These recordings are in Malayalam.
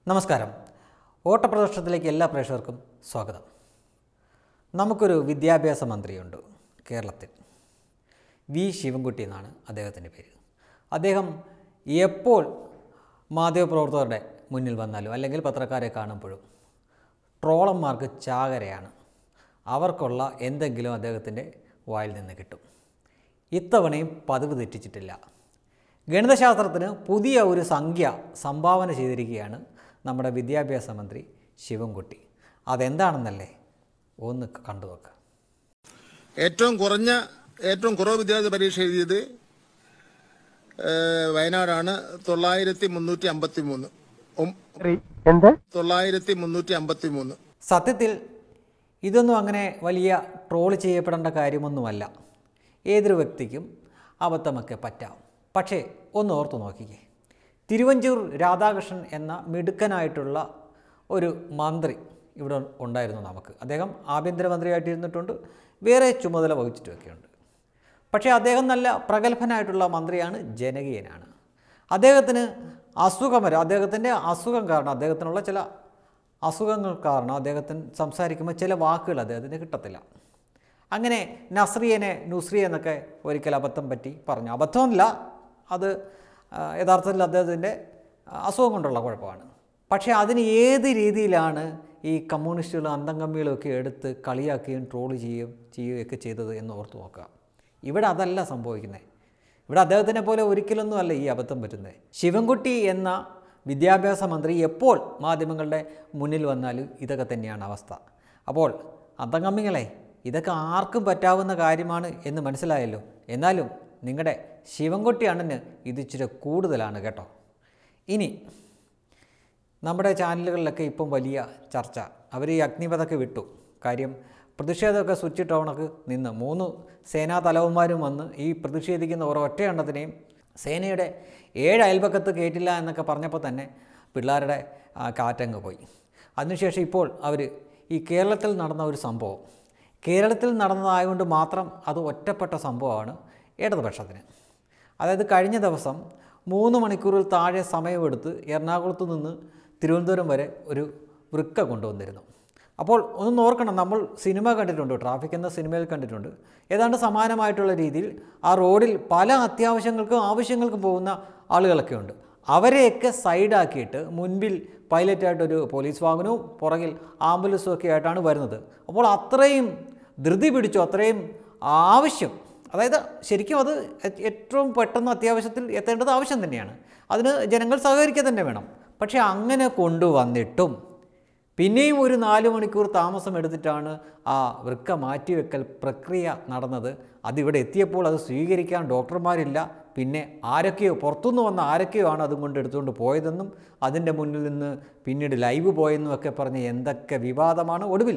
നമസ്കാരം. ഓട്ടപ്രദർശനത്തിലേക്ക് എല്ലാ പ്രേക്ഷകർക്കും സ്വാഗതം. നമുക്കൊരു വിദ്യാഭ്യാസ മന്ത്രിയുണ്ട് കേരളത്തിൽ. വി ശിവൻകുട്ടി എന്നാണ് അദ്ദേഹത്തിൻ്റെ പേര്. അദ്ദേഹം എപ്പോൾ മാധ്യമപ്രവർത്തകരുടെ മുന്നിൽ വന്നാലും അല്ലെങ്കിൽ പത്രക്കാരെ കാണുമ്പോഴും ട്രോളന്മാർക്ക് ചാകരയാണ്. അവർക്കുള്ള എന്തെങ്കിലും അദ്ദേഹത്തിൻ്റെ വായിൽ നിന്ന് കിട്ടും. ഇത്തവണയും പതിവ് തെറ്റിച്ചിട്ടില്ല. ഗണിതശാസ്ത്രത്തിന് പുതിയ ഒരു സംഖ്യ സംഭാവന ചെയ്തിരിക്കുകയാണ് നമ്മുടെ വിദ്യാഭ്യാസ മന്ത്രി ശിവൻകുട്ടി. അതെന്താണെന്നല്ലേ ഒന്ന് കണ്ടു നോക്കുക. ഏറ്റവും കുറവ് വിദ്യാർത്ഥി പരീക്ഷ എഴുതിയത് വയനാടാണ്. 9353. സത്യത്തിൽ ഇതൊന്നും അങ്ങനെ വലിയ ട്രോൾ ചെയ്യപ്പെടേണ്ട കാര്യമൊന്നുമല്ല. ഏതൊരു വ്യക്തിക്കും അബദ്ധമൊക്കെ പറ്റാം. പക്ഷേ ഒന്ന് ഓർത്തു നോക്കിക്കേ, തിരുവഞ്ചൂർ രാധാകൃഷ്ണൻ എന്ന മിടുക്കനായിട്ടുള്ള ഒരു മന്ത്രി ഇവിടെ ഉണ്ടായിരുന്നു നമുക്ക്. അദ്ദേഹം ആഭ്യന്തരമന്ത്രിയായിട്ടിരുന്നിട്ടുണ്ട്, വേറെ ചുമതല വഹിച്ചിട്ടൊക്കെയുണ്ട്. പക്ഷേ അദ്ദേഹം നല്ല പ്രഗത്ഭനായിട്ടുള്ള മന്ത്രിയാണ്, ജനകീയനാണ്. അദ്ദേഹത്തിന് അസുഖം വരും. അദ്ദേഹത്തിൻ്റെ അസുഖം കാരണം, അദ്ദേഹത്തിനുള്ള ചില അസുഖങ്ങൾ കാരണം അദ്ദേഹത്തിന് സംസാരിക്കുമ്പോൾ ചില വാക്കുകൾ അദ്ദേഹത്തിന് കിട്ടത്തില്ല. അങ്ങനെ നുസ്രിയ എന്നൊക്കെ ഒരിക്കൽ അബദ്ധം പറ്റി പറഞ്ഞു. അബദ്ധമല്ല, അത് യഥാർത്ഥത്തിൽ അദ്ദേഹത്തിൻ്റെ അസുഖം കൊണ്ടുള്ള കുഴപ്പമാണ്. പക്ഷേ അതിന് ഏത് രീതിയിലാണ് ഈ കമ്മ്യൂണിസ്റ്റുകളും അന്തംകമ്മികളൊക്കെ എടുത്ത് കളിയാക്കുകയും ട്രോൾ ചെയ്യുകയൊക്കെ ചെയ്തത് എന്ന് ഓർത്ത് നോക്കുക. ഇവിടെ അതല്ല സംഭവിക്കുന്നത്. ഇവിടെ അദ്ദേഹത്തിനെ പോലെ ഒരിക്കലൊന്നുമല്ല ഈ അബദ്ധം പറ്റുന്നത്. ശിവൻകുട്ടി എന്ന വിദ്യാഭ്യാസ മന്ത്രി എപ്പോൾ മാധ്യമങ്ങളുടെ മുന്നിൽ വന്നാലും ഇതൊക്കെ തന്നെയാണ് അവസ്ഥ. അപ്പോൾ അന്തംകമ്മികളെ, ഇതൊക്കെ ആർക്കും പറ്റാവുന്ന കാര്യമാണ് എന്ന് മനസ്സിലായല്ലോ. എന്നാലും നിങ്ങളുടെ ശിവൻകുട്ടി അണ്ണന് ഇതിച്ചിരി കൂടുതലാണ് കേട്ടോ. ഇനി നമ്മുടെ ചാനലുകളിലൊക്കെ ഇപ്പം വലിയ ചർച്ച. അവർ ഈ അഗ്നിപഥൊക്കെ വിട്ടു. കാര്യം പ്രതിഷേധമൊക്കെ സ്വിച്ച് ടൗണൊക്കെ നിന്ന് 3 സേനാ തലവന്മാരും വന്ന് ഈ പ്രതിഷേധിക്കുന്ന ഒരൊറ്റ എണ്ണത്തിനെയും സേനയുടെ 7 അയൽപക്കത്ത് കയറ്റില്ല എന്നൊക്കെ പറഞ്ഞപ്പോൾ തന്നെ പിള്ളേരുടെ കാറ്റങ്ങ് പോയി. അതിനുശേഷം ഇപ്പോൾ അവർ ഈ കേരളത്തിൽ നടന്ന ഒരു സംഭവം, കേരളത്തിൽ നടന്നതായതുകൊണ്ട് മാത്രം അത് ഒറ്റപ്പെട്ട സംഭവമാണ് ഇടതുപക്ഷത്തിന്. അതായത് കഴിഞ്ഞ ദിവസം 3 മണിക്കൂറിൽ താഴെ സമയമെടുത്ത് എറണാകുളത്ത് നിന്ന് തിരുവനന്തപുരം വരെ ഒരു വൃക്ക കൊണ്ടുവന്നിരുന്നു. അപ്പോൾ ഒന്ന് ഓർക്കണം, നമ്മൾ സിനിമ കണ്ടിട്ടുണ്ട്, ട്രാഫിക് എന്ന സിനിമയിൽ കണ്ടിട്ടുണ്ട്. ഏതാണ്ട് സമാനമായിട്ടുള്ള രീതിയിൽ ആ റോഡിൽ പല ആവശ്യങ്ങൾക്കും പോകുന്ന ആളുകളൊക്കെ ഉണ്ട്. അവരെയൊക്കെ സൈഡാക്കിയിട്ട് മുൻപിൽ പൈലറ്റായിട്ടൊരു പോലീസ് വാഹനവും പുറകിൽ ആംബുലൻസും ഒക്കെ ആയിട്ടാണ് വരുന്നത്. അപ്പോൾ അത്രയും ധൃതി പിടിച്ചു, അത്രയും ആവശ്യം. അതായത് ശരിക്കും അത് ഏറ്റവും പെട്ടെന്ന് അത്യാവശ്യത്തിൽ എത്തേണ്ടത് ആവശ്യം തന്നെയാണ്. അതിന് ജനങ്ങൾ സഹകരിക്കുക തന്നെ വേണം. പക്ഷേ അങ്ങനെ കൊണ്ടുവന്നിട്ടും പിന്നെയും ഒരു 4 മണിക്കൂർ താമസം എടുത്തിട്ടാണ് ആ വൃക്ക മാറ്റിവെക്കൽ പ്രക്രിയ നടന്നത്. അതിവിടെ എത്തിയപ്പോൾ അത് സ്വീകരിക്കാൻ ഡോക്ടർമാരില്ല. പിന്നെ ആരൊക്കെയോ പുറത്തുനിന്ന് വന്ന ആരൊക്കെയോ ആണ് അതും കൊണ്ട് എടുത്തുകൊണ്ട് പോയതെന്നും അതിൻ്റെ മുന്നിൽ നിന്ന് പിന്നീട് ലൈവ് പോയെന്നും ഒക്കെ പറഞ്ഞ് എന്തൊക്കെ വിവാദമാണ്. ഒടുവിൽ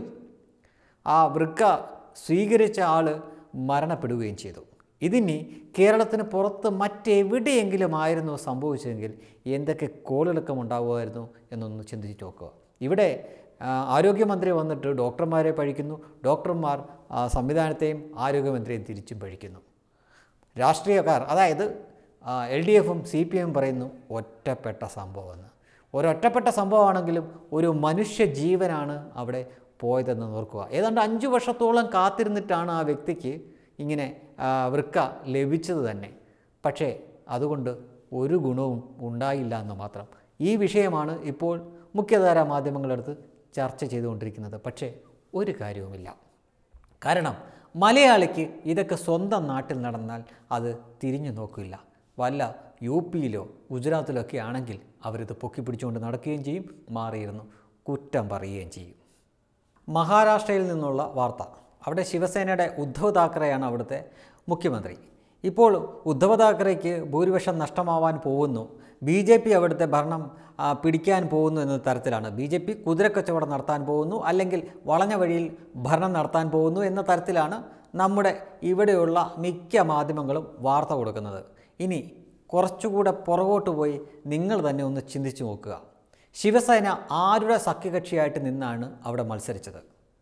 ആ വൃക്ക സ്വീകരിച്ച ആൾ മരണപ്പെടുകയും ചെയ്തു. ഇതിനി കേരളത്തിന് പുറത്ത് മറ്റെവിടെയെങ്കിലും ആയിരുന്നു സംഭവിച്ചതെങ്കിൽ എന്തൊക്കെ കോളിളക്കം ഉണ്ടാകുമായിരുന്നു എന്നൊന്ന് ചിന്തിച്ച് നോക്കുക. ഇവിടെ ആരോഗ്യമന്ത്രി വന്നിട്ട് ഡോക്ടർമാരെ പഴിക്കുന്നു, ഡോക്ടർമാർ സംവിധാനത്തെയും ആരോഗ്യമന്ത്രിയെയും തിരിച്ചും പഴിക്കുന്നു. രാഷ്ട്രീയക്കാർ, അതായത് LDFും CPM പറയുന്നു ഒറ്റപ്പെട്ട സംഭവമെന്ന്. ഒരൊറ്റപ്പെട്ട സംഭവമാണെങ്കിലും ഒരു മനുഷ്യ ജീവനാണ് അവിടെ പോയതെന്ന് ഓർക്കുക. ഏതാണ്ട് 5 വർഷത്തോളം കാത്തിരുന്നിട്ടാണ് ആ വ്യക്തിക്ക് ഇങ്ങനെ വൃക്ക ലഭിച്ചത് തന്നെ. പക്ഷേ അതുകൊണ്ട് ഒരു ഗുണവും ഉണ്ടായില്ല എന്ന് മാത്രം. ഈ വിഷയമാണ് ഇപ്പോൾ മുഖ്യധാര മാധ്യമങ്ങളെടുത്ത് ചർച്ച ചെയ്തുകൊണ്ടിരിക്കുന്നത്. പക്ഷേ ഒരു കാര്യവുമില്ല. കാരണം മലയാളിക്ക് ഇതൊക്കെ സ്വന്തം നാട്ടിൽ നടന്നാൽ അത് തിരിഞ്ഞു നോക്കില്ല. വല്ല UPയിലോ ഗുജറാത്തിലോ ഒക്കെ ആണെങ്കിൽ അവരിത് പൊക്കിപ്പിടിച്ചുകൊണ്ട് നടക്കുകയും ചെയ്യും, മാറിയിരുന്നു കുറ്റം പറയുകയും ചെയ്യും. മഹാരാഷ്ട്രയിൽ നിന്നുള്ള വാർത്ത. അവിടെ ശിവസേനയുടെ ഉദ്ധവ് താക്കറെയാണ് അവിടുത്തെ മുഖ്യമന്ത്രി. ഇപ്പോൾ ഉദ്ധവ് താക്കറേക്ക് ഭൂരിപക്ഷം നഷ്ടമാവാൻ പോകുന്നു, BJP അവിടുത്തെ ഭരണം പിടിക്കാൻ പോകുന്നു എന്ന തരത്തിലാണ്. BJP കുതിരക്കച്ചവടം നടത്താൻ പോകുന്നു, അല്ലെങ്കിൽ വളഞ്ഞ വഴിയിൽ ഭരണം നടത്താൻ പോകുന്നു എന്ന തരത്തിലാണ് നമ്മുടെ ഇവിടെയുള്ള മിക്ക മാധ്യമങ്ങളും വാർത്ത കൊടുക്കുന്നത്. ഇനി കുറച്ചുകൂടെ പുറകോട്ട് പോയി നിങ്ങൾ തന്നെ ഒന്ന് ചിന്തിച്ചു നോക്കുക. ശിവസേന ആരുടെ സഖ്യകക്ഷിയായിട്ട് നിന്നാണ് അവിടെ മത്സരിച്ചത്?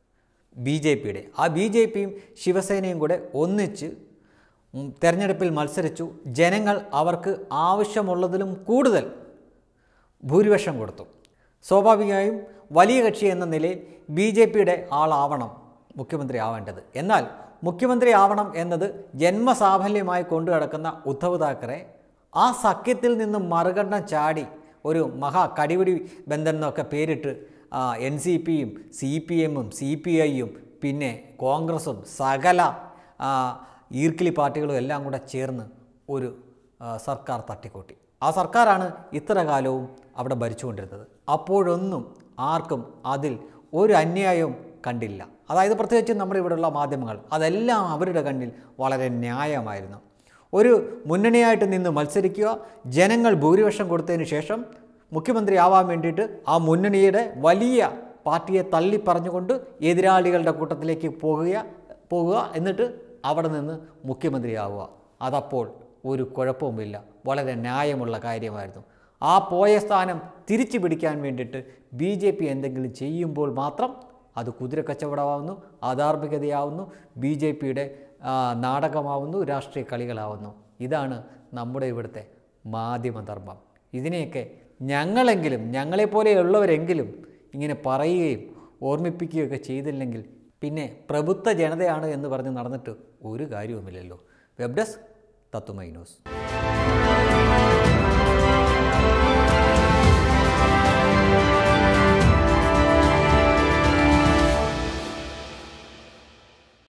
BJPയുടെ. ആ BJPയും ശിവസേനയും കൂടെ ഒന്നിച്ച് തെരഞ്ഞെടുപ്പിൽ മത്സരിച്ചു. ജനങ്ങൾ അവർക്ക് ആവശ്യമുള്ളതിലും കൂടുതൽ ഭൂരിപക്ഷം കൊടുത്തു. സ്വാഭാവികമായും വലിയ കക്ഷി എന്ന നിലയിൽ BJPയുടെ ആളാവണം മുഖ്യമന്ത്രി ആവേണ്ടത്. എന്നാൽ മുഖ്യമന്ത്രി ആവണം എന്നത് ജന്മസാഫല്യമായി കൊണ്ടു നടക്കുന്ന ഉദ്ധവ് താക്കറെ ആ സഖ്യത്തിൽ നിന്നും മറുകണ്ഠം ചാടി ഒരു മഹാ കടിപിടി ബന്ധൻ എന്നൊക്കെ പേരിട്ട് NCPയും CPMും CPIയും പിന്നെ കോൺഗ്രസും സകല ഈർക്കിലി പാർട്ടികളും എല്ലാം കൂടെ ചേർന്ന് ഒരു സർക്കാർ തട്ടിക്കൂട്ടി. ആ സർക്കാരാണ് ഇത്ര കാലവും അവിടെ ഭരിച്ചുകൊണ്ടിരുന്നത്. അപ്പോഴൊന്നും ആർക്കും അതിൽ ഒരു അന്യായവും കണ്ടില്ല. അതായത് പ്രത്യേകിച്ച് നമ്മുടെ ഇവിടെയുള്ള മാധ്യമങ്ങൾ അതെല്ലാം അവരുടെ കണ്ണിൽ വളരെ ന്യായമായിരുന്നു. ഒരു മുന്നണിയായിട്ട് നിന്ന് മത്സരിക്കുക, ജനങ്ങൾ ഭൂരിപക്ഷം കൊടുത്തതിന് ശേഷം മുഖ്യമന്ത്രി ആവാൻ വേണ്ടിയിട്ട് ആ മുന്നണിയുടെ വലിയ പാർട്ടിയെ തള്ളി പറഞ്ഞുകൊണ്ട് എതിരാളികളുടെ കൂട്ടത്തിലേക്ക് പോകുക എന്നിട്ട് അവിടെ നിന്ന് മുഖ്യമന്ത്രിയാവുക. അതപ്പോൾ ഒരു കുഴപ്പവുമില്ല, വളരെ ന്യായമുള്ള കാര്യമായിരുന്നു. ആ പോയ സ്ഥാനം തിരിച്ചു പിടിക്കാൻ വേണ്ടിയിട്ട് BJP എന്തെങ്കിലും ചെയ്യുമ്പോൾ മാത്രം അത് കുതിരക്കച്ചവടമാവുന്നു, അധാർമികതയാവുന്നു, BJPയുടെ നാടകമാവുന്നു, രാഷ്ട്രീയ കളികളാവുന്നു. ഇതാണ് നമ്മുടെ ഇവിടുത്തെ മാധ്യമധർമ്മം. ഇതിനെയൊക്കെ ഞങ്ങളെങ്കിലും ഞങ്ങളെപ്പോലെയുള്ളവരെങ്കിലും ഇങ്ങനെ പറയുകയും ഓർമ്മിപ്പിക്കുകയൊക്കെ ചെയ്തില്ലെങ്കിൽ പിന്നെ പ്രബുദ്ധ ജനതയാണ് എന്ന് പറഞ്ഞ് നടന്നിട്ട് ഒരു കാര്യവുമില്ലല്ലോ. Web desk Tatwamayi news.